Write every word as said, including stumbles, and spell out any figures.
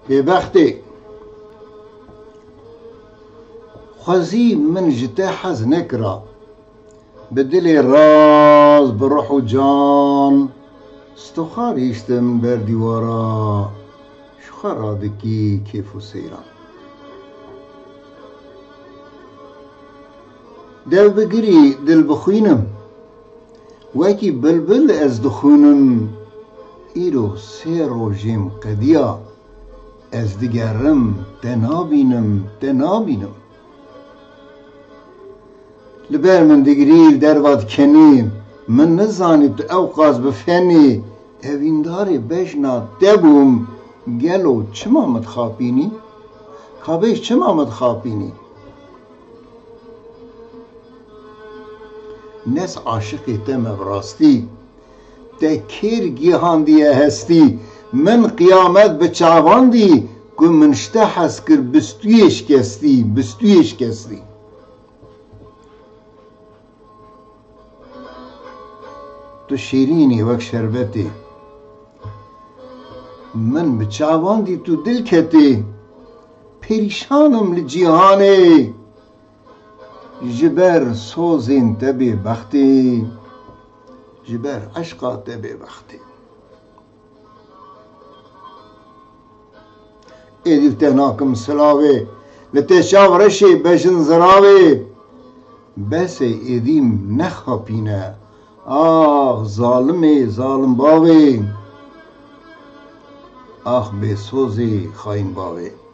ببختی خوزی من جته حز نکرا به دل راز به روح و جان استخاریشتم بر دیوارا شخرادکی کیف و سیران دل بگری دل بخوینم وکی بلبل از دخونم ایرو سه روژیم قدیا از دیگرم تنابینم تنابینم لبر من دیگری در واد کنی من نزانی تو اوقاز بفنی اوینداری بجنا دبوم گلو چما متخابینی کابیش چما متخابینی نس عاشقی تم براستی تکیر گیهان دیه هستی من قیامت به چاوان دی گو منشته حس کر بستویش کستی بستویش کستی تو شیرینی وک شربتی من به چاوان دی تو دل کتی پریشانم لجیهانه جبر سوزین تبی بختی جبر عشقا تبی بختی ایدیو تهناکم سلاوه لتشاو رشی بشن زراوه بس ایدیم نخاپینه آه ظالمه ظالم باوه آه بی سوزی خاین باوه